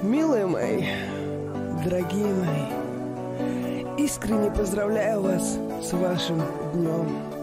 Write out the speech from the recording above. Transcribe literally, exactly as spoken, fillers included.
Милые мои, дорогие мои, искренне поздравляю вас с вашим днем.